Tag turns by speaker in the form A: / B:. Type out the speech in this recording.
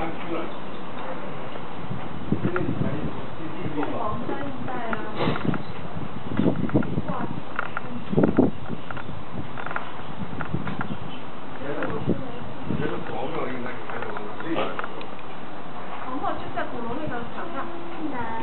A: 黄山一带啊，画
B: 我觉得黄庙应该还有这个。
A: 黄庙就在鼓楼那个桥下。是的。